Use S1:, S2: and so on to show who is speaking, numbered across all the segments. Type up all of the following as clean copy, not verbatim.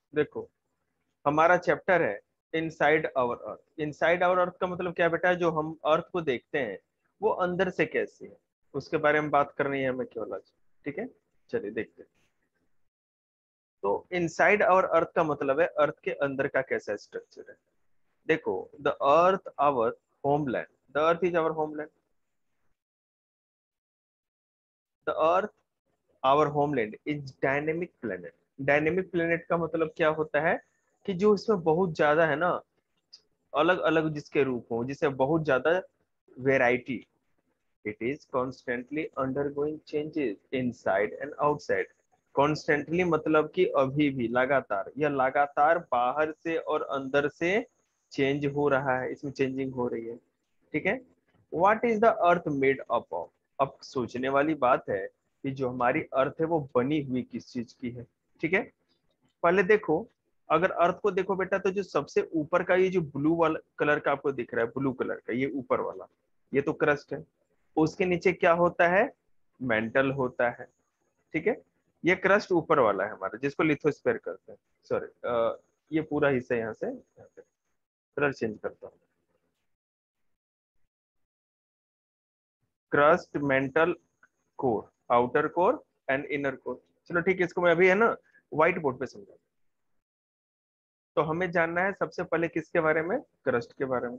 S1: देखो, हमारा चैप्टर है inside our earth. Inside our earth का मतलब क्या है बेटा? जो हम अर्थ को देखते हैं वो अंदर से कैसी है, उसके बारे में बात करनी है हमें केवल आज। ठीक है, चलिए देखते हैं। तो इनसाइड आवर अर्थ का मतलब है अर्थ के अंदर का कैसा स्ट्रक्चर है। देखो, the earth our homeland, the earth is our homeland, the earth our homeland is dynamic planet. Dynamic planet का मतलब क्या होता है कि जो इसमें बहुत ज्यादा है ना, अलग अलग जिसके रूप हो, जिसे बहुत ज्यादा variety. It is constantly undergoing changes inside and outside. Constantly मतलब कि अभी भी लगातार, या लगातार बाहर से और अंदर से चेंज हो रहा है, इसमें चेंजिंग हो रही है। ठीक है। What is the earth made up of? अब सोचने वाली बात है कि जो हमारी अर्थ है वो बनी हुई किस चीज की है। ठीक है, पहले देखो, अगर अर्थ को देखो बेटा, तो जो सबसे ऊपर का ये जो ब्लू वाला कलर का आपको दिख रहा है, ब्लू कलर का ये ऊपर वाला, ये तो क्रस्ट है। उसके नीचे क्या होता है? मेंटल होता है। ठीक है, ये क्रस्ट ऊपर वाला है हमारा, जिसको लिथोस्फेयर करते हैं। सॉरी, ये पूरा हिस्सा यहाँ से, यहाँ पे कलर चेंज करता हूँ। Crust, mantle, core, outer core and inner core. चलो ठीक है, इसको मैं अभी है ना व्हाइट बोर्ड पे समझा। तो हमें जानना है सबसे पहले किसके बारे में? क्रस्ट के बारे में।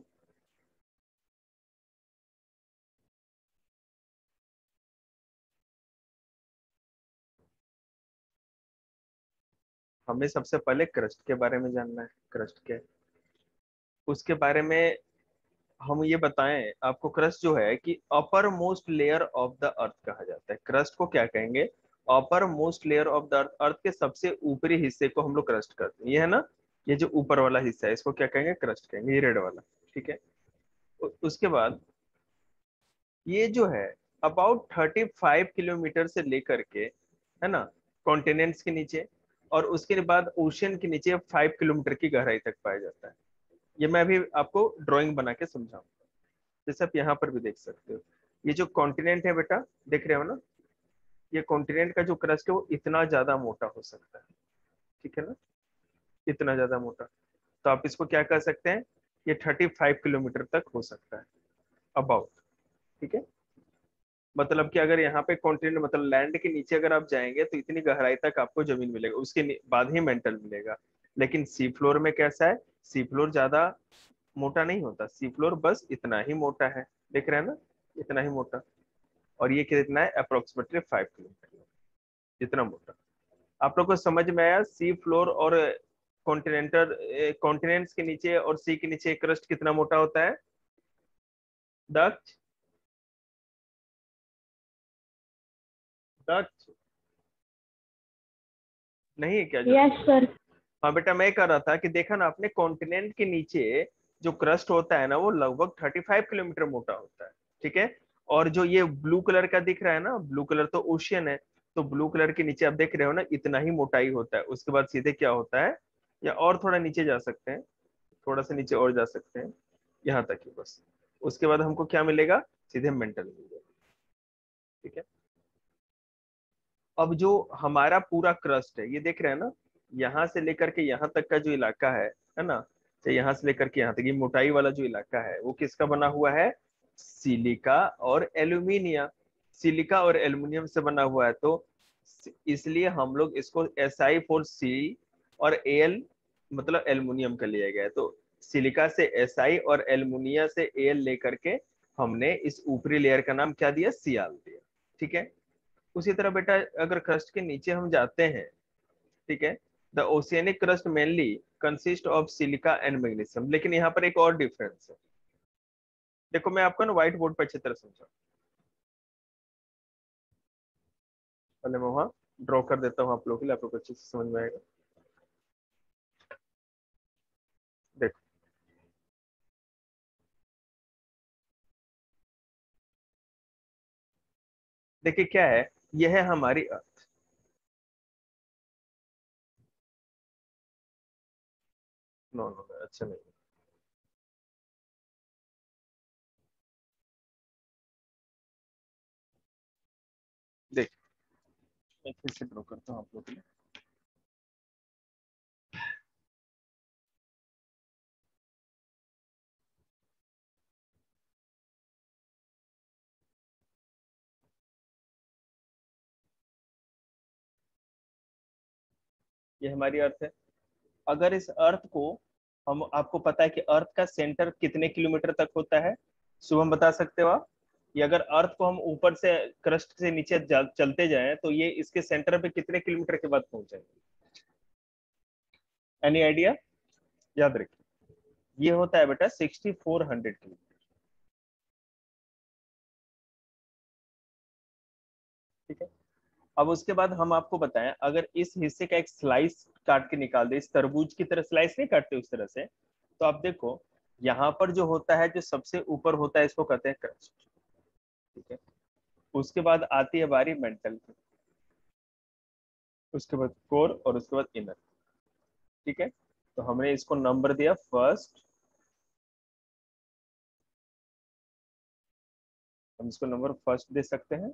S1: हमें सबसे पहले क्रस्ट के बारे में जानना है, क्रस्ट क्या है। उसके बारे में हम ये बताएं आपको, क्रस्ट जो है कि upper most layer of the earth कहा जाता है। क्रस्ट को क्या कहेंगे? Upper most layer of the earth. Earth के सबसे ऊपरी हिस्से को हम लोग क्रस्ट करते हैं, ये है ना, ये जो ऊपर वाला हिस्सा है इसको क्या कहेंगे? क्रस्ट कहेंगे, ये रेड वाला। ठीक है, उसके बाद ये जो है अबाउट 35 किलोमीटर से लेकर के, है ना, कॉन्टिनेंट्स के नीचे, और उसके बाद ओशियन के नीचे 5 किलोमीटर की गहराई तक पाया जाता है। ये मैं अभी आपको ड्राइंग बना के समझाऊंगा, जैसे आप यहाँ पर भी देख सकते हो। ये जो कॉन्टिनेंट है बेटा, देख रहे हो ना, ये कॉन्टिनेंट का जो क्रस्ट है वो इतना ज्यादा मोटा हो सकता है। ठीक है ना, इतना ज्यादा मोटा। तो आप इसको क्या कर सकते हैं? ये 35 किलोमीटर तक हो सकता है, अबाउट। ठीक है, मतलब कि अगर यहाँ पे कॉन्टिनेंट मतलब लैंड के नीचे अगर आप जाएंगे तो इतनी गहराई तक आपको जमीन मिलेगा, उसके बाद ही मेंटल मिलेगा। लेकिन सी फ्लोर में कैसा है? सी फ्लोर ज्यादा मोटा नहीं होता, सी फ्लोर बस इतना ही मोटा है। देख रहे हैं ना, इतना ही मोटा। और ये कितना है? अप्रोक्सीमेटली 5 किलोमीटर, इतना मोटा। आप लोग को समझ में आया? सी फ्लोर और कॉन्टिनेंटल, कॉन्टिनेंट्स के नीचे और सी के नीचे क्रस्ट कितना मोटा होता है? दक्ष, दक्ष नहीं है क्या जो?
S2: Yes sir.
S1: हाँ बेटा, मैं कह रहा था कि देखा ना आपने, कॉन्टिनेंट के नीचे जो क्रस्ट होता है ना वो लगभग 35 किलोमीटर मोटा होता है। ठीक है, और जो ये ब्लू कलर का दिख रहा है ना, ब्लू कलर तो ओशियन है। तो ब्लू कलर के नीचे आप देख रहे हो ना, इतना ही मोटाई होता है। उसके बाद सीधे क्या होता है, या और थोड़ा नीचे जा सकते हैं, थोड़ा सा नीचे और जा सकते हैं, यहाँ तक ही बस। उसके बाद हमको क्या मिलेगा? सीधे मेंटल मिलेगा। ठीक है, अब जो हमारा पूरा क्रस्ट है, ये देख रहे हैं ना, यहाँ से लेकर के यहाँ तक का जो इलाका है ना, तो यहाँ से लेकर के यहाँ तक ये मोटाई वाला जो इलाका है वो किसका बना हुआ है? सिलिका और एल्यूमिनियम। सिलिका और एल्यूमिनियम से बना हुआ है। तो इसलिए हम लोग इसको Si4C और Al मतलब एल्यूमिनियम का लिया गया है। तो सिलिका से Si और एल्यूमिनिया से Al लेकर के हमने इस ऊपरी लेयर का नाम क्या दिया? सियाल दिया। ठीक है, उसी तरह बेटा अगर क्रस्ट के नीचे हम जाते हैं, ठीक है, the oceanic crust mainly consist of silica and magnesium. लेकिन यहाँ पर एक और डिफरेंस है। देखो, मैं आपको ना व्हाइट बोर्ड पर अच्छी तरह समझा, पहले मैं वहां ड्रॉ कर देता हूँ आप लोगों के लिए, आप लोग को अच्छे से समझ में आएगा। देखो, देखिए क्या है, यह है हमारी अर्थ। नो नो, अच्छा नहीं। देख, मैं फिर से ड्रॉ करता हूँ आप लोगों के लिए। ये हमारी अर्थ है। अगर इस अर्थ को हम, आपको पता है कि अर्थ का सेंटर कितने किलोमीटर तक होता है, शुभम बता सकते हो आप? ये अगर अर्थ को हम ऊपर से क्रस्ट से नीचे चलते जाएं तो ये इसके सेंटर पे कितने किलोमीटर के बाद पहुंचेंगे? Any idea? याद रखिए ये होता है बेटा 6400 किलोमीटर। ठीक है। अब उसके बाद हम आपको बताएं, अगर इस हिस्से का एक स्लाइस काट के निकाल दे, इस तरबूज की तरह स्लाइस नहीं काटते उस तरह से, तो आप देखो यहाँ पर जो होता है, जो सबसे ऊपर होता है, इसको कहते हैं क्रस्ट। ठीक है। उसके बाद आती है बारी मेंटल की, उसके बाद कोर, और उसके बाद इनर। ठीक है। तो हमने इसको नंबर दिया फर्स्ट, हम इसको नंबर फर्स्ट दे सकते हैं,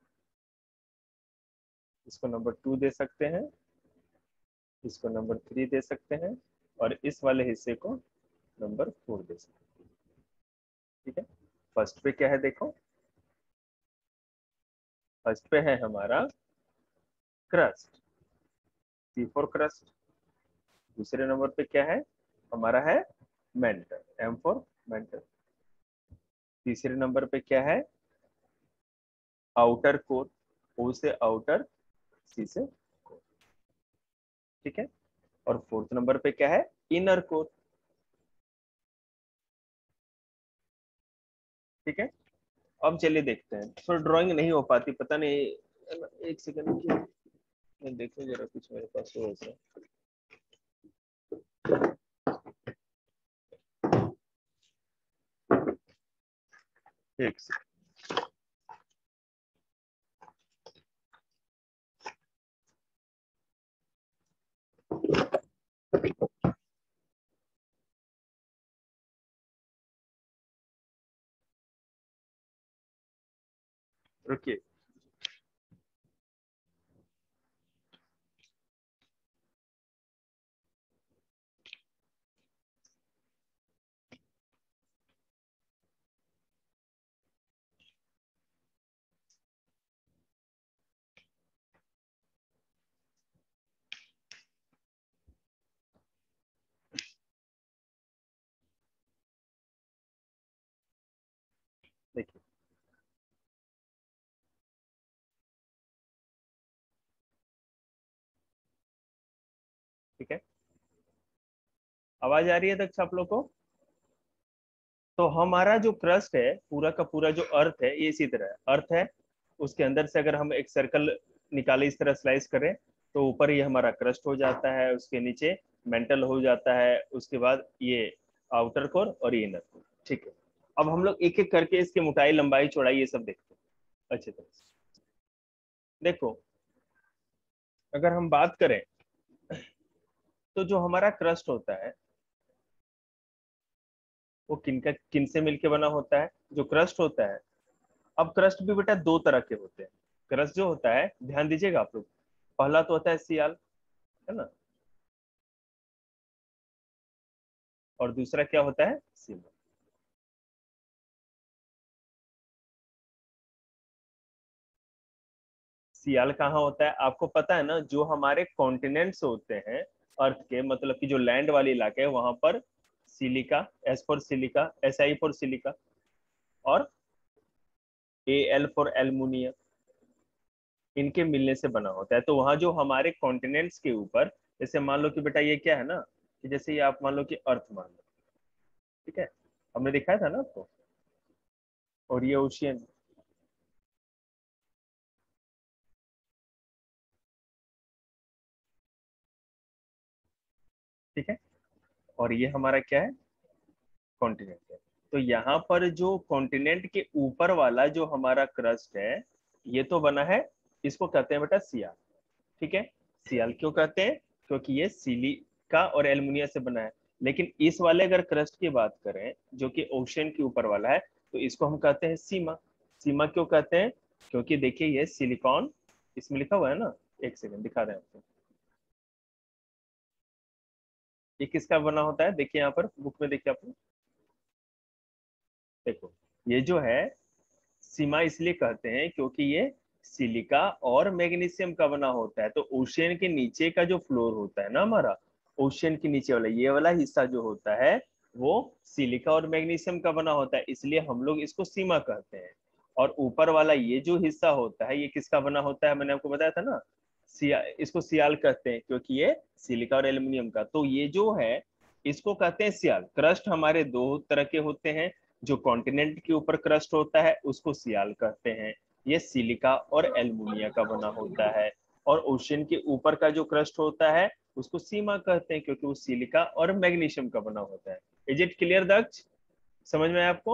S1: इसको नंबर 2 दे सकते हैं, इसको नंबर 3 दे सकते हैं, और इस वाले हिस्से को नंबर 4 दे सकते हैं। ठीक है। फर्स्ट पे क्या है देखो, फर्स्ट पे है हमारा क्रस्ट, सी फॉर क्रस्ट। दूसरे नंबर पे क्या है हमारा, है मेंटल, एम फॉर मेंटल। तीसरे नंबर पे क्या है, आउटर कोर, ओ से आउटर, सी से कोर। ठीक है। और फोर्थ नंबर पे क्या है, इनर कोर। ठीक है। अब चलिए देखते हैं, थोड़ा ड्राइंग नहीं हो पाती, पता नहीं, एक सेकंड की मैं देखूं जरा, कुछ मेरे पास हो ऐसा। एक सेकंड। रुकिए। देखिए, ठीक है, आवाज आ रही है दक्ष आप लोग को? तो हमारा जो क्रस्ट है, पूरा का पूरा जो अर्थ है, ये इसी तरह है। अर्थ है, उसके अंदर से अगर हम एक सर्कल निकाले, इस तरह स्लाइस करें, तो ऊपर ये हमारा क्रस्ट हो जाता है, उसके नीचे मेंटल हो जाता है, उसके बाद ये आउटर कोर और ये इनर कोर। ठीक है। अब हम लोग एक एक करके इसकी मोटाई, लंबाई, चौड़ाई, ये सब देखते हैं अच्छी तरह से। देखो, अगर हम बात करें तो जो हमारा क्रस्ट होता है वो किन से मिलके बना होता है, जो क्रस्ट होता है। अब क्रस्ट भी बेटा दो तरह के होते हैं। क्रस्ट जो होता है, ध्यान दीजिएगा आप लोग, पहला तो होता है सियाल, है ना, और दूसरा क्या होता है, सीमा। सियाल कहाँ होता है आपको पता है ना, जो हमारे कॉन्टिनेंट्स होते हैं अर्थ के, मतलब कि जो लैंड वाले इलाके हैं, वहां पर silica, S for silica, S I for silica, और ए एल फॉर एल्युमिनियम, इनके मिलने से बना होता है। तो वहां जो हमारे कॉन्टिनेंट्स के ऊपर, जैसे मान लो कि बेटा ये क्या है ना, कि जैसे ये आप मान लो कि अर्थ मान लो, ठीक है, हमने दिखाया था ना आपको, और ये ओशियन। ठीक है। और ये हमारा क्या है, कॉन्टिनेंट है। तो यहाँ पर जो कॉन्टिनेंट के ऊपर वाला जो हमारा क्रस्ट है, ये तो बना है, इसको कहते हैं बेटा सियाल। ठीक है। सियाल क्यों कहते हैं, क्योंकि ये सिलिका और एल्युमिनियम से बना है। लेकिन इस वाले अगर क्रस्ट की बात करें, जो कि ओशन के ऊपर वाला है, तो इसको हम कहते हैं सीमा। सीमा क्यों कहते हैं, क्योंकि देखिए ये सिलिकॉन, इसमें लिखा हुआ है ना, एक सेकंड दिखा रहे हैं आपको, ये किसका बना होता है, देखिए यहाँ पर बुक में, देखिए आप, देखो, ये जो है सीमा इसलिए कहते हैं क्योंकि ये सिलिका और मैग्नीशियम का बना होता है। तो ओशियन के नीचे का जो फ्लोर होता है ना हमारा, ओशियन के नीचे वाला ये वाला हिस्सा जो होता है वो सिलिका और मैग्नीशियम का बना होता है, इसलिए हम लोग इसको सीमा कहते हैं। और ऊपर वाला ये जो हिस्सा होता है ये किसका बना होता है, मैंने आपको बताया था ना, इसको सियाल कहते हैं क्योंकि ये सिलिका और एल्यूमिनियम का। तो ये जो है इसको कहते हैं सियाल। क्रस्ट हमारे दो तरह के होते हैं, जो कॉन्टिनेंट के ऊपर क्रस्ट होता है उसको सियाल कहते हैं, ये सिलिका और एल्युमिनिया का बना होता है। और ओशियन के ऊपर का जो क्रस्ट होता है उसको सीमा कहते हैं क्योंकि वो सिलिका और मैग्नीशियम का बना होता है। इज इट क्लियर दक्ष, समझ में आया आपको?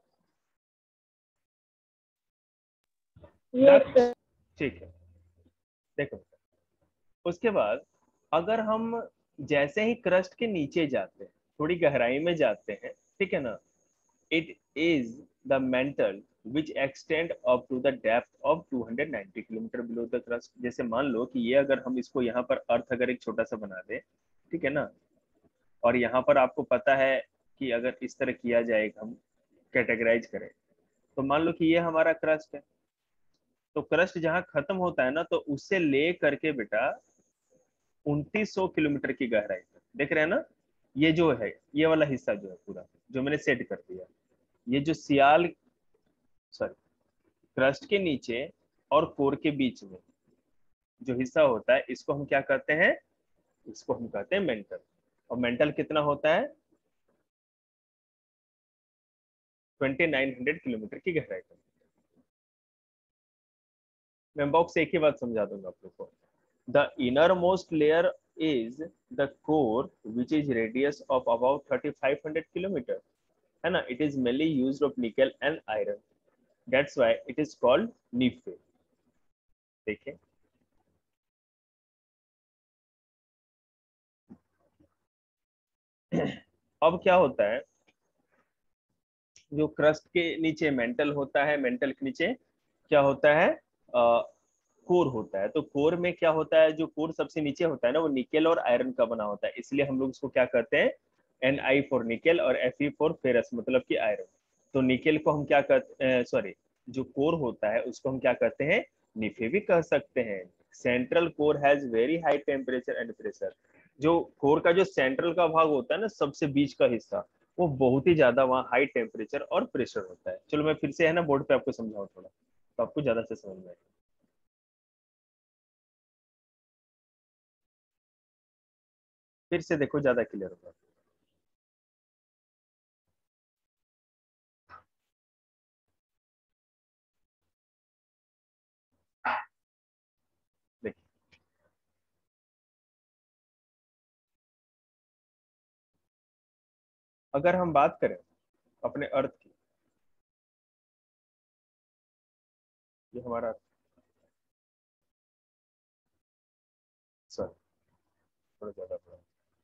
S2: Yes
S1: Daksh
S2: sir.
S1: ठीक है। देखो उसके बाद अगर हम जैसे ही क्रस्ट के नीचे जाते हैं, थोड़ी गहराई में जाते हैं, ठीक है ना, it is the mantle which extend up to the depth of 290 kilometre below the crust. जैसे मान लो कि ये अगर हम इसको यहाँ पर अर्थ अगर एक छोटा सा बना दें, ठीक है ना, और यहाँ पर आपको पता है कि अगर इस तरह किया जाए, हम कैटेगराइज करें, तो मान लो कि ये हमारा क्रस्ट है। तो क्रस्ट जहाँ खत्म होता है ना, तो उससे ले करके बेटा 2900 किलोमीटर की गहराई तक, देख रहे हैं ना, ये जो है ये वाला हिस्सा जो है पूरा, जो मैंने सेट कर दिया, ये जो सियाल, सॉरी, क्रस्ट के नीचे और कोर के बीच में जो हिस्सा होता है इसको हम क्या कहते हैं, इसको हम कहते हैं मेंटल। और मेंटल कितना होता है, 2900 किलोमीटर की गहराई तक। मैं बॉक्स एक ही बात समझा दूंगा आप लोग को। The inner most layer is the core which is radius of about 3500 kilometre, है ना। It is mainly used of nickel and iron, that's why it is called NiFe. देखिए अब क्या होता है, जो क्रस्ट के नीचे मेंटल होता है, मेंटल के नीचे क्या होता है, कोर होता है। तो कोर में क्या होता है, जो कोर सबसे नीचे होता है ना वो निकेल और आयरन का बना होता है, इसलिए हम लोग इसको क्या कहते हैं, Ni फॉर निकेल और Fe फॉर फेरस, मतलब कि आयरन। तो निकेल को हम क्या कहते हैं, सॉरी, जो कोर होता है उसको हम क्या कहते हैं, निफे भी कह सकते हैं। Central core has very high temperature and pressure. जो कोर का जो सेंट्रल का भाग होता है ना, सबसे बीच का हिस्सा, वो बहुत ही ज्यादा वहाँ हाई टेम्परेचर और प्रेशर होता है। चलो मैं फिर से है ना बोर्ड पे आपको समझाऊं थोड़ा, तो आपको ज्यादा से समझ में आए। फिर से देखो ज्यादा क्लियर होगा। देखिए अगर हम बात करें अपने अर्थ की, ये हमारा, सॉरी थोड़ा ज्यादा पड़ा,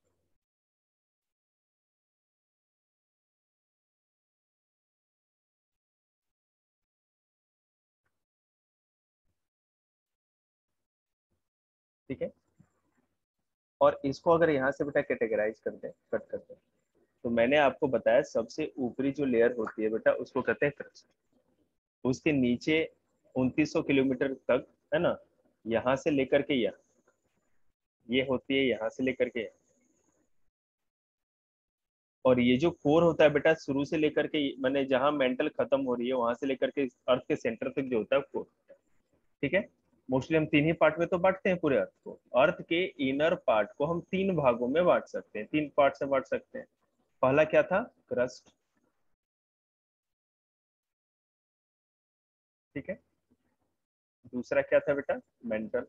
S1: ठीक है। और इसको अगर यहाँ से बेटा कैटेगराइज कर दें, कट कर दें, तो मैंने आपको बताया सबसे ऊपरी जो लेयर होती है बेटा उसको कहते हैं क्रस्ट। उसके नीचे 2900 किलोमीटर तक, है ना, यहाँ से लेकर के यहाँ, ये होती है यहाँ से लेकर के यहाँ। और ये जो कोर होता है बेटा शुरू से लेकर के, मैंने जहां मेंटल खत्म हो रही है वहां से लेकर के अर्थ के सेंटर तक जो होता है कोर, ठीक है। मोस्टली हम तीन ही पार्ट में तो बांटते हैं पूरे अर्थ को। अर्थ के इनर पार्ट को हम तीन भागों में बांट सकते हैं, तीन पार्ट से बांट सकते हैं। पहला क्या था, क्रस्ट, ठीक है। दूसरा क्या था बेटा, मेंटल।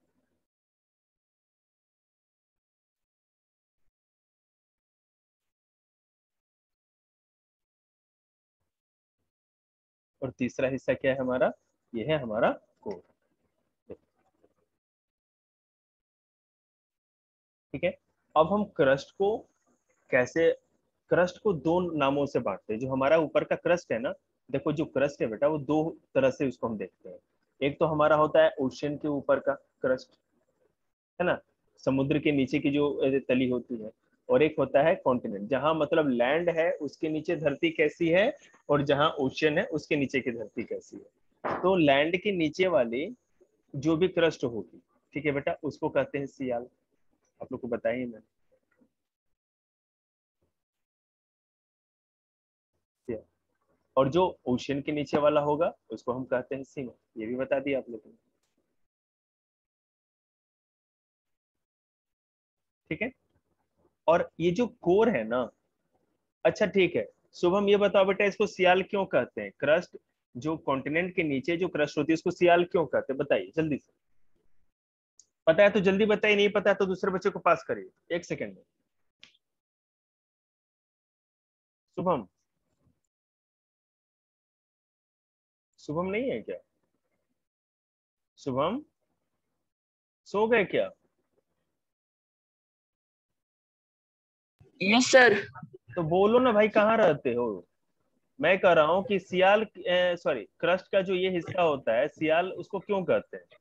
S1: और तीसरा हिस्सा क्या है हमारा, ये है हमारा कोर, ठीक है। अब हम क्रस्ट को कैसे, क्रस्ट को दो नामों से बांटते हैं। जो हमारा ऊपर का क्रस्ट है ना, देखो जो क्रस्ट है बेटा वो दो तरह से उसको हम देखते हैं। एक तो हमारा होता है ओशियन के ऊपर का क्रस्ट, है ना, समुद्र के नीचे की जो तली होती है। और एक होता है कॉन्टिनेंट, जहां मतलब लैंड है उसके नीचे धरती कैसी है, और जहां ओशियन है उसके नीचे की धरती कैसी है। तो लैंड के नीचे वाली जो भी क्रस्ट होगी, ठीक है बेटा, उसको कहते हैं सियाल। आप लोग को बताया ही मैंने, सियाल। और जो ओशन के नीचे वाला होगा उसको हम कहते हैं सीमा। ये भी बता दिया आप लोगों ने, ठीक है। और ये जो कोर है ना, अच्छा ठीक है, शुभम ये बताओ बेटा, इसको सियाल क्यों कहते हैं? क्रस्ट, जो कॉन्टिनेंट के नीचे जो क्रस्ट होती है उसको सियाल क्यों कहते हैं, बताइए जल्दी से। पता है तो जल्दी बताइए, नहीं पता है तो दूसरे बच्चे को पास करिए, 1 सेकंड में। शुभम, शुभम नहीं है क्या? शुभम, सो गए क्या?
S2: Yes sir.
S1: तो बोलो ना भाई, कहाँ रहते हो? मैं कह रहा हूँ कि सियाल, सॉरी, क्रस्ट का जो ये हिस्सा होता है सियाल, उसको क्यों कहते हैं?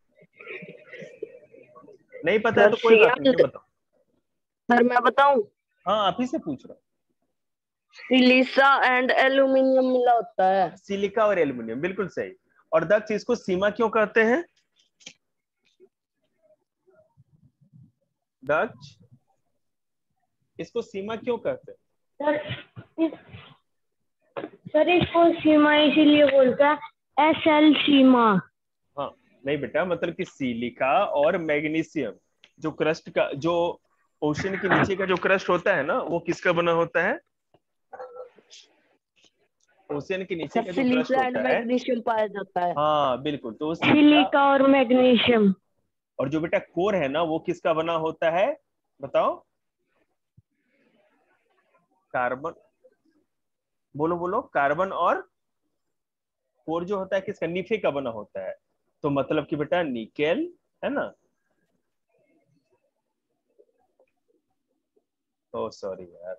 S1: नहीं पता है
S2: सर
S1: तो कोई बात नहीं,
S2: सियाल,
S1: ये बताओ।
S2: सर मैं बताऊं,
S1: हाँ, आप ही से पूछ रहा हूँ।
S2: सिलिसा एंड एल्यूमिनियम मिला होता है।
S1: सिलिका और एल्युमिनियम, बिल्कुल सही। और दक्ष, इसको सीमा क्यों कहते हैं? दक्ष, इसको सीमा क्यों कहते हैं?
S2: सर इस, सर इसको सीमा इसीलिए बोलता है, SL सीमा।
S1: हाँ, नहीं बेटा, मतलब कि सिलिका और मैग्नीशियम, जो क्रस्ट का, जो ओशन के नीचे का जो क्रस्ट होता है ना, वो किसका बना होता है? ओशन के नीचे
S2: सर
S1: का जो क्रस्ट
S2: सिलिसा एंड
S1: होता है,
S2: मैग्नीशियम पाया जाता है।
S1: हाँ बिल्कुल, तो सिलिका।
S2: सिलिका और मैग्नीशियम।
S1: और जो बेटा कोर है ना, वो किसका बना होता है, बताओ? कार्बन, बोलो बोलो, कार्बन और कोर जो होता है किसका, निफे का बना होता है। तो मतलब कि बेटा निकेल, है ना? ओ सॉरी यार,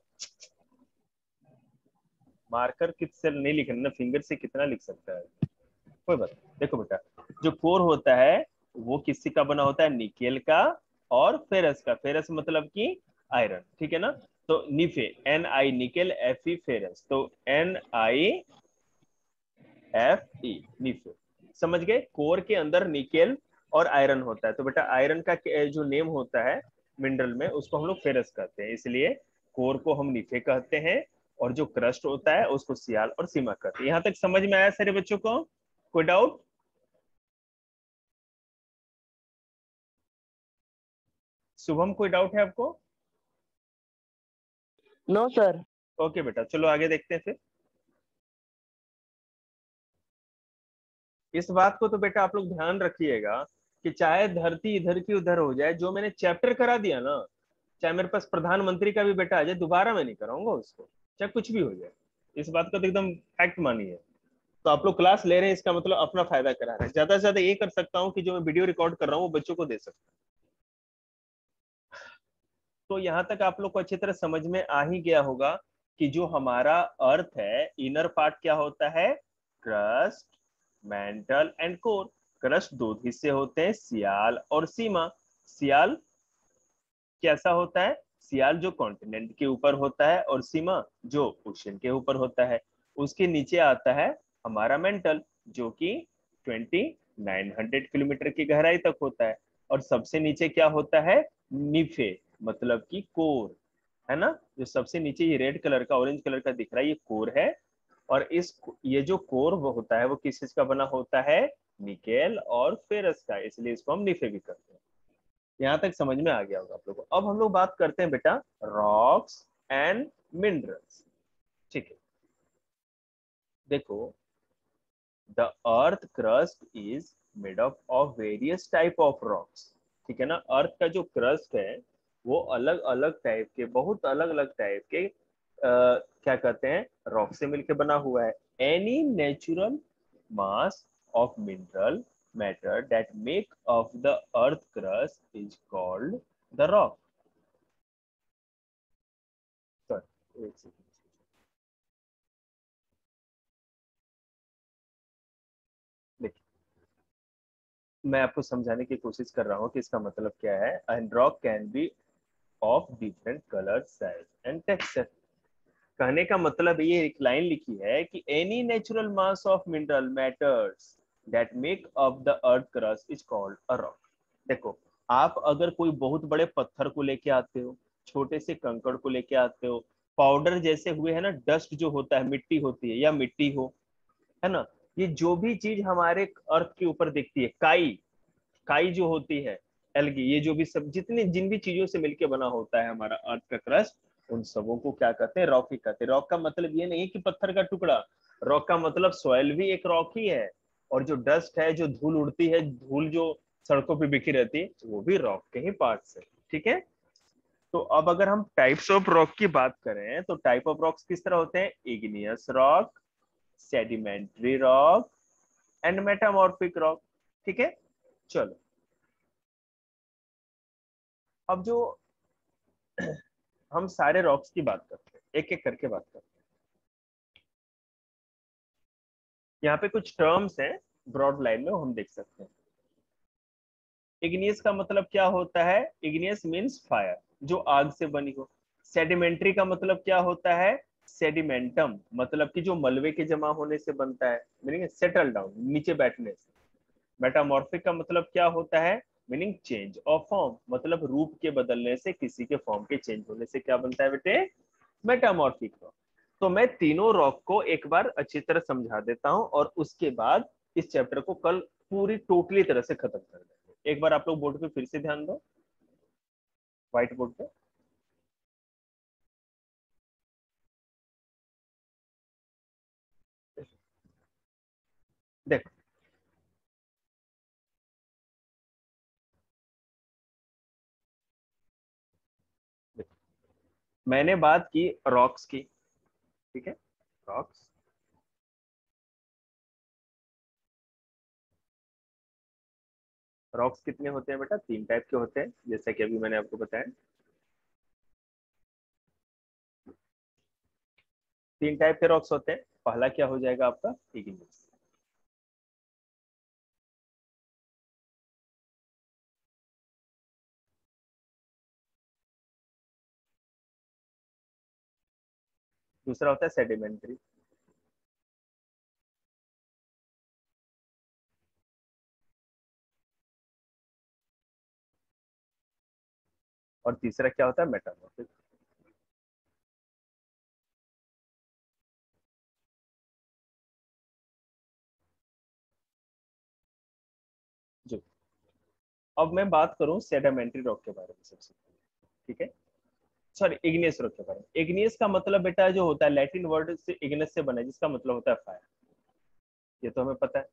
S1: मार्कर किससे नहीं लिखना ना, फिंगर से कितना लिख सकता है, कोई बात नहीं। देखो बेटा, जो कोर होता है वो किसी का बना होता है, निकेल का और फेरस का। फेरस मतलब कि आयरन, ठीक है ना? तो NiFe, NI nickel, FE ferrous, तो NiFe निफे। समझ गए? कोर के अंदर निकेल और आयरन होता है, तो बेटा आयरन का जो नेम होता है मिनरल में, उसको हम लोग फेरस कहते हैं, इसलिए कोर को हम निफे कहते हैं। और जो क्रस्ट होता है उसको सियाल और सीमा कहते हैं। यहां तक समझ में आया सारे बच्चों को? कोई डाउट? शुभम, कोई डाउट है आपको?
S2: No sir.
S1: ओके बेटा, चलो आगे देखते हैं फिर। इस बात को तो बेटा आप लोग ध्यान रखिएगा कि चाहे धरती इधर की उधर हो जाए, जो मैंने चैप्टर करा दिया ना, चाहे मेरे पास प्रधानमंत्री का भी बेटा आ जाए, दोबारा मैं नहीं कराऊंगा उसको, चाहे कुछ भी हो जाए। इस बात का तो एकदम फैक्ट मानिए। तो आप लोग क्लास ले रहे हैं, इसका मतलब अपना फायदा करा रहे हैं। ज्यादा से ज्यादा ये कर सकता हूँ कि जो मैं वीडियो रिकॉर्ड कर रहा हूँ वो बच्चों को दे सकता हूँ। तो यहाँ तक आप लोग को अच्छी तरह समझ में आ ही गया होगा कि जो हमारा अर्थ है, इनर पार्ट क्या होता है, crust, mantle and core. Crust दो हिस्से होते हैं, सियाल और सीमा। सियाल कैसा होता है? सियाल जो कॉन्टिनेंट के ऊपर होता है, और सीमा जो ओशन के ऊपर होता है। उसके नीचे आता है हमारा मेंटल, जो कि 2900 किलोमीटर की गहराई तक होता है। और सबसे नीचे क्या होता है, निफे, मतलब कि कोर, है ना? जो सबसे नीचे ये रेड कलर का, ऑरेंज कलर का दिख रहा है, ये कोर है। और इस, ये जो कोर वो होता है वो किस चीज का बना होता है, निकेल और फेरस का, इसलिए इसको हम निफे भी करते हैं। यहाँ तक समझ में आ गया होगा आप लोगों को। अब हम लोग बात करते हैं बेटा रॉक्स एंड मिनरल्स, ठीक है। देखो, the earth crust is made up of various type of rocks, ठीक है ना? अर्थ का जो क्रस्ट है वो अलग अलग टाइप के, बहुत अलग अलग टाइप के क्या कहते हैं, रॉक से मिलकर बना हुआ है। Any natural mass of mineral matter that make of the earth crust is called the rock. Sorry, एक second. देखिए, मैं आपको समझाने की कोशिश कर रहा हूँ कि इसका मतलब क्या है। And rock can be of different colour, size and texture. कहने का मतलब ये एक लाइन लिखी है कि any natural mass of mineral matters, that make up the earth crust is called a rock. देखो, आप अगर कोई बहुत बड़े पत्थर को लेके आते हो, छोटे से कंकड़ को लेके आते हो, पाउडर जैसे हुए है ना, डस्ट जो होता है, मिट्टी होती है या मिट्टी हो, है ना, ये जो भी चीज हमारे अर्थ के ऊपर दिखती है, काई, काई जो होती है, एल्गी, ये जो भी सब जितने जिन भी चीजों से मिलके बना होता है हमारा अर्थ का क्रस्ट, उन सबों को क्या कहते हैं? रॉक ही कहते हैं। रॉक का मतलब ये नहीं है कि पत्थर का टुकड़ा, रॉक का मतलब सॉइल भी एक रॉक ही है, और जो डस्ट है, जो धूल उड़ती है, धूल जो सड़कों पे बिखरी रहती है, वो भी रॉक के ही पार्ट्स है। ठीक है, तो अब अगर हम टाइप्स ऑफ रॉक की बात करें, तो टाइप ऑफ रॉक्स किस तरह होते हैं? Igneous rock, sedimentary rock and metamorphic rock. ठीक है, चलो अब जो हम सारे रॉक्स की बात करते हैं, एक एक करके बात करते हैं। यहाँ पे कुछ टर्म्स हैं ब्रॉड लाइन में, हम देख सकते हैं। इग्नियस का मतलब क्या होता है? इग्नियस मीन्स फायर, जो आग से बनी हो। सेडिमेंट्री का मतलब क्या होता है? सेडिमेंटम, मतलब कि जो मलबे के जमा होने से बनता है, मीनिंग सेटल डाउन, नीचे बैठने से। मेटामॉर्फिक का मतलब क्या होता है? मीनिंग चेंज ऑफ फॉर्म, मतलब रूप के बदलने से, किसी के फॉर्म के चेंज होने से क्या बनता है बेटे? Metamorphic rock. तो मैं तीनों रॉक को एक बार अच्छी तरह समझा देता हूं, और उसके बाद इस चैप्टर को कल पूरी टोटली तरह से खत्म कर देंगे। एक बार आप लोग बोर्ड पे फिर से ध्यान दो, व्हाइट बोर्ड पे। देखो, देखो, मैंने बात की रॉक्स की, ठीक है, रॉक्स। रॉक्स कितने होते हैं बेटा? 3 टाइप के होते हैं, जैसा कि अभी मैंने आपको बताया। 3 टाइप के रॉक्स होते हैं। पहला क्या हो जाएगा आपका? इग्नियस। दूसरा होता है सेडिमेंट्री। और तीसरा क्या होता है? मेटामॉर्फिक। जो, अब मैं बात करूं सेडिमेंट्री रॉक के बारे में सबसे पहले, ठीक है, सॉरी, इग्नियस रॉक के बारे में। इग्नियस का मतलब बेटा जो होता है, लैटिन वर्ड से इग्नस से बना है, जिसका मतलब होता है फायर। ये तो हमें पता है।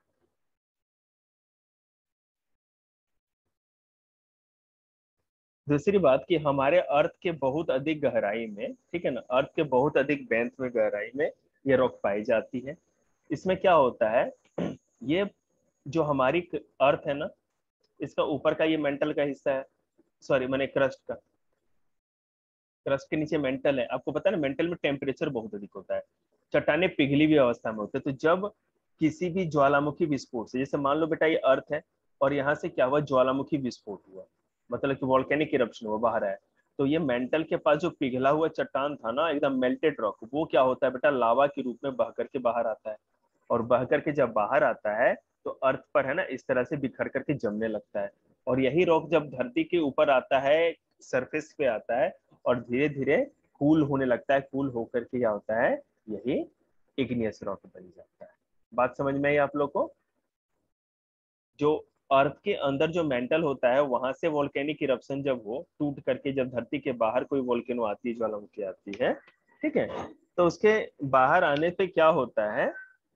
S1: दूसरी बात कि हमारे अर्थ के बहुत अधिक गहराई में, ठीक है ना, अर्थ के बहुत अधिक बेंथ में, गहराई में ये रॉक पाई जाती है। इसमें क्या होता है, ये जो हमारी अर्थ है ना, इसका ऊपर का ये मेंटल का हिस्सा है, सॉरी मैंने क्रस्ट का, क्रस्ट के नीचे मेंटल है। आपको पता है ना, मेंटल में टेम्परेचर बहुत अधिक होता है, चट्टाने पिघली हुई अवस्था में होते हैं। तो जब किसी भी ज्वालामुखी विस्फोट से, जैसे मान लो बेटा ये अर्थ है, और यहाँ से क्या हुआ, ज्वालामुखी विस्फोट हुआ, मतलब कि वॉल्केनिक इरप्शन हुआ, बाहर आया, तो ये मेंटल के पास जो पिघला हुआ चट्टान था ना, एकदम मेल्टेड रॉक, वो क्या होता है बेटा, लावा के रूप में बह करके बाहर आता है। और बह करके जब बाहर आता है, तो अर्थ पर है ना, इस तरह से बिखर करके जमने लगता है। और यही रॉक जब धरती के ऊपर आता है, सरफेस पे आता है, और धीरे धीरे कूल होने लगता है, कूल होकर के क्या होता है, यही इग्नियस रॉक बन जाता है। बात समझ में आई आप लोग को? जो अर्थ के अंदर जो मेंटल होता है, वहां से वोल्केनिक इरप्शन जब हो, टूट करके जब धरती के बाहर कोई वोल्केनो आती है, ज्वालामुखी आती है, ठीक है, तो उसके बाहर आने पे क्या होता है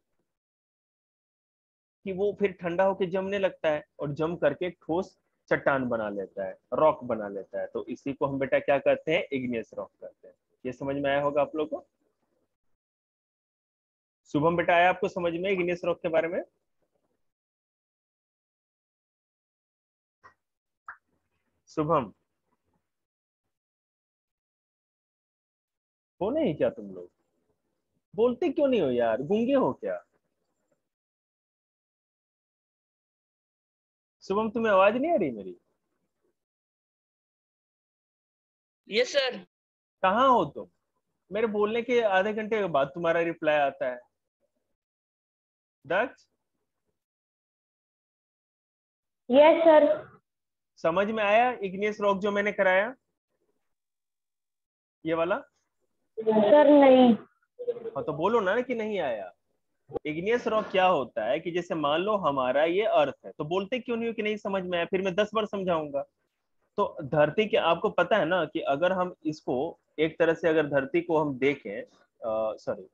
S1: कि वो फिर ठंडा होकर जमने लगता है, और जम करके ठोस चट्टान बना लेता है, रॉक बना लेता है। तो इसी को हम बेटा क्या कहते हैं? इग्नियस रॉक कहते हैं। ये समझ में आया होगा आप लोग को? शुभम बेटा, आया आपको समझ में इग्नियस रॉक के बारे में? शुभम, हो नहीं क्या तुम लोग? बोलते क्यों नहीं हो यार, गूंगे हो क्या? शुभम, तुम्हें आवाज नहीं आ रही मेरी?
S3: Yes sir.
S1: कहाँ हो तुम? मेरे बोलने के आधे घंटे के बाद तुम्हारा रिप्लाई आता है। Daksh,
S2: yes sir.
S1: समझ में आया इग्नियस रॉक जो मैंने कराया, ये वाला?
S2: सर नहीं।
S1: हाँ तो बोलो ना कि नहीं आया। इग्नियस रॉक क्या होता है कि जैसे मान लो हमारा ये अर्थ है, तो बोलते क्यों नहीं हो कि नहीं समझ में आया, फिर मैं 10 बार समझाऊंगा। तो धरती के आपको पता है ना कि अगर हम इसको एक तरह से, अगर धरती को हम देखें, सॉरी,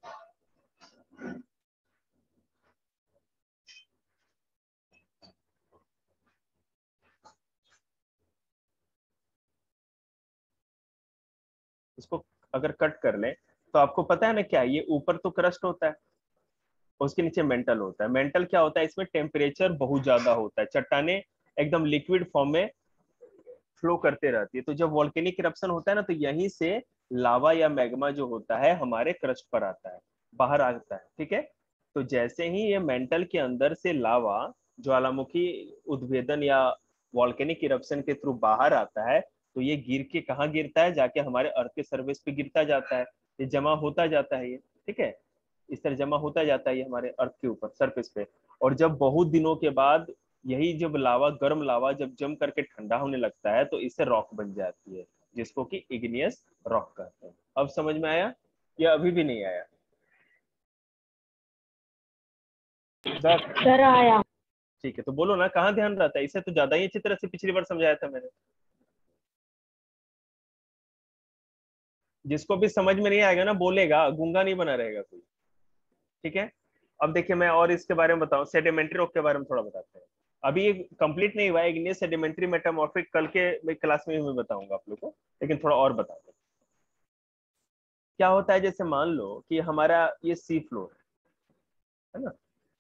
S1: इसको अगर कट कर लें तो आपको पता है ना क्या, ये ऊपर तो क्रस्ट होता है, उसके नीचे मेंटल होता है। मेंटल क्या होता है, इसमें टेम्परेचर बहुत ज्यादा होता है, चट्टाने एकदम लिक्विड फॉर्म में फ्लो करते रहती है। तो जब वॉल्केनिक इरप्शन होता है ना, तो यहीं से लावा या मैग्मा जो होता है हमारे क्रस्ट पर आता है, बाहर आता है, ठीक है। तो जैसे ही ये मेंटल के अंदर से लावा ज्वालामुखी उद्भेदन या वॉल्केनिक इरप्शन के थ्रू बाहर आता है, तो ये गिर के कहाँ गिरता है, जाके हमारे अर्थ के सरफेस पे गिरता जाता है, ये जमा होता जाता है ये, ठीक है। इस तरह जमा होता जाता है ये हमारे अर्थ के ऊपर सरफेस पे। और जब बहुत दिनों के बाद यही जब लावा, गर्म लावा जब जम करके ठंडा होने लगता है, तो इससे रॉक बन जाती है, जिसको कि इग्नियस रॉक कहते हैं। अब समझ में आया या अभी भी नहीं आया?
S2: सर आया।
S1: ठीक है, तो बोलो ना कहाँ ध्यान रहता है, इसे तो ज्यादा ही अच्छी तरह से पिछली बार समझाया था मैंने। जिसको भी समझ में नहीं आएगा ना बोलेगा, गूंगा नहीं बना रहेगा कोई, ठीक है। अब देखिए मैं और इसके बारे में बताऊं, सेडिमेंट्री रॉक के बारे में थोड़ा बताते हैं। अभी ये कंप्लीट नहीं हुआ है इग्नियस सेडिमेंट्री मेटामॉर्फिक, कल के क्लास में मैं बताऊंगा आप लोग को, लेकिन थोड़ा और बता दें। क्या होता है, जैसे मान लो कि हमारा ये सी फ्लोर है ना,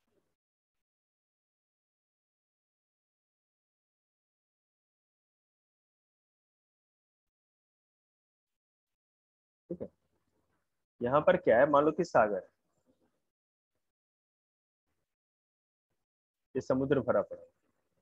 S1: ठीक है। यहाँ पर क्या है, मान लो कि सागर है, ये समुद्र भरा पड़ा है।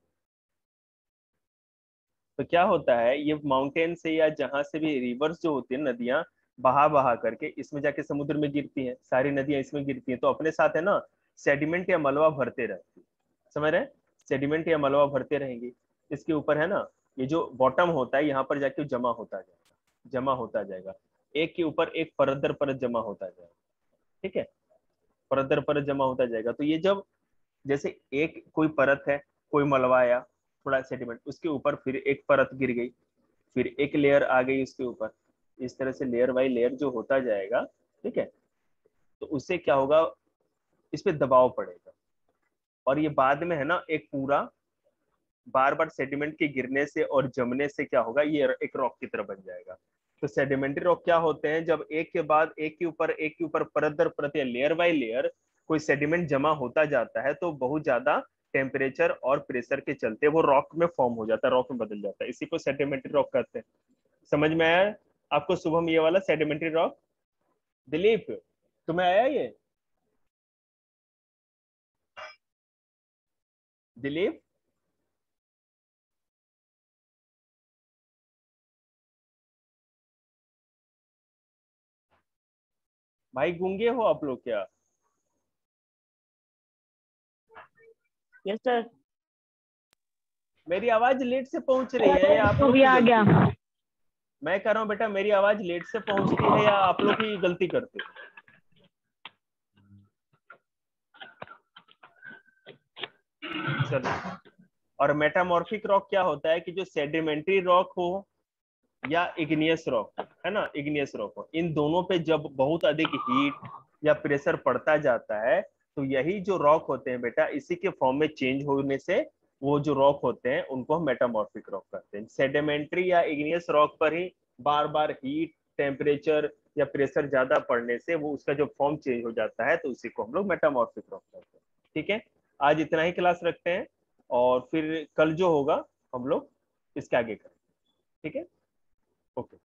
S1: तो क्या होता है, ये माउंटेन से या जहां से भी रिवर्स जो होती है, नदियां बहा बहा करके इसमें जाके समुद्र में गिरती हैं, सारी नदियां इसमें गिरती हैं, तो अपने साथ है ना सेडिमेंट या मलबा भरते रहती है, समझ रहे? सेडिमेंट या मलबा भरते रहेंगी। इसके ऊपर है ना, ये जो बॉटम होता है यहाँ पर जाके जमा होता जाएगा, जमा होता जाएगा, एक के ऊपर एक परत दर परत जमा होता जाएगा, ठीक है। परत दर परत जमा होता जाएगा। तो ये जब जैसे एक कोई परत है, कोई मलबा आया, थोड़ा सेडिमेंट, उसके ऊपर फिर एक परत गिर गई, फिर एक लेयर आ गई उसके ऊपर, इस तरह से लेयर बाई लेयर जो होता जाएगा, ठीक है। तो उससे क्या होगा, इस पे दबाव पड़ेगा, और ये बाद में है ना एक पूरा बार बार सेडिमेंट के गिरने से और जमने से क्या होगा, ये एक रॉक की तरह बन जाएगा। तो सेडिमेंट्री रॉक क्या होते हैं, जब एक के बाद एक के ऊपर परत दर परत या लेयर बाय लेयर कोई सेडिमेंट जमा होता जाता है, तो बहुत ज्यादा टेम्परेचर और प्रेशर के चलते वो रॉक में फॉर्म हो जाता है, रॉक में बदल जाता है, इसी को सेडिमेंट्री रॉक कहते हैं। समझ में आया आपको शुभम ये वाला सेडिमेंट्री रॉक? दिलीप तुम्हें आया ये? दिलीप भाई गूंगे हो आप लोग क्या?
S3: Yes sir.
S1: मेरी आवाज लेट से पहुंच रही है या आप
S2: तो
S1: लोग
S2: भी
S1: की
S2: आ
S1: गलती
S2: गया।
S1: है? मैं कह रहा हूँ बेटा मेरी आवाज लेट से पहुंचती है या आप लोग ही गलती करते हो? चलो। और मेटामॉर्फिक रॉक क्या होता है कि जो सेडिमेंट्री रॉक हो या इग्नियस रॉक हो, है ना, इग्नियस रॉक हो, इन दोनों पे जब बहुत अधिक हीट या प्रेशर पड़ता जाता है, तो यही जो रॉक होते हैं बेटा, इसी के फॉर्म में चेंज होने से वो जो रॉक होते हैं उनको हम मेटामॉर्फिक रॉक कहते हैं। सेडिमेंट्री या इग्नियस रॉक पर ही बार बार हीट, टेम्परेचर या प्रेशर ज्यादा पड़ने से वो उसका जो फॉर्म चेंज हो जाता है, तो उसी को हम लोग मेटामॉर्फिक रॉक कहते हैं, ठीक है। आज इतना ही क्लास रखते हैं, और फिर कल जो होगा हम लोग इसके आगे करें, ठीक है। ओके।